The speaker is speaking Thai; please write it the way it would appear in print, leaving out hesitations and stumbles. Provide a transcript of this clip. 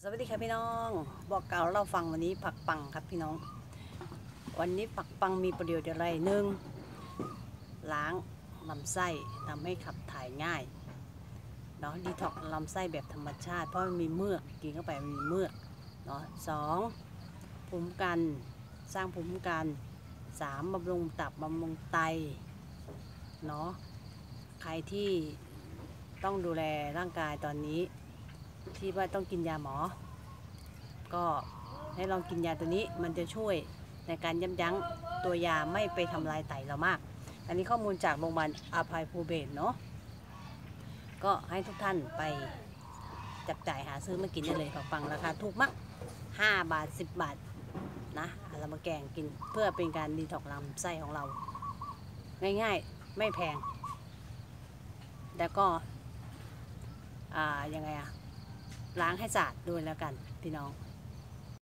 วัสดีครับพี่น้องบอกเก่าเราฟังวันนี้ผักปังครับพี่น้องวันนี้ผักปังมีประโยชน์อะไรหนึ่งล้างลำไส้ทำให้ขับถ่ายง่ายเนาะดีท็อกลำไส้แบบธรรมชาติเพราะมันมีเมือกกินเข้าไปมันมีเมือกเนาะสองภูมิกันสร้างภูมิกันสามบำรุงตับบำรุงไตเนาะใครที่ต้องดูแลร่างกายตอนนี้ที่ว่าต้องกินยาหมอก็ให้ลองกินยาตัวนี้มันจะช่วยในการยับยั้งตัวยาไม่ไปทำลายไตเรามากอันนี้ข้อมูลจากโรงพยาบาลอภัยภูเบศรเนาะก็ให้ทุกท่านไปจับจ่ายหาซื้อมากินได้เลยฟังราคาถูกมาก5 บาท10 บาทนะเรามาแกงกินเพื่อเป็นการดีท็อกลำไส้ของเราง่ายๆไม่แพงแล้วก็ยังไงล้างให้สะอาดด้วยแล้วกันพี่น้อง